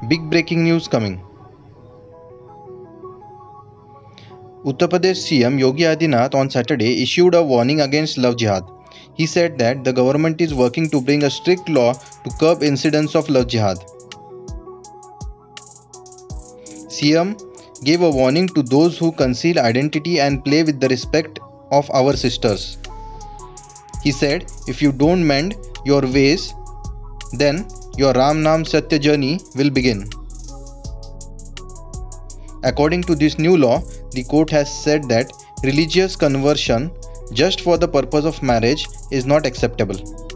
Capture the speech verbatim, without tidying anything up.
Big breaking news coming. Uttar Pradesh C M Yogi Adityanath on Saturday issued a warning against love jihad. He said that the government is working to bring a strict law to curb incidents of love jihad. C M gave a warning to those who conceal identity and play with the respect of our sisters. He said, if you don't mend your ways, then your Ram Naam Satya journey will begin. According to this new law, the court has said that religious conversion just for the purpose of marriage is not acceptable.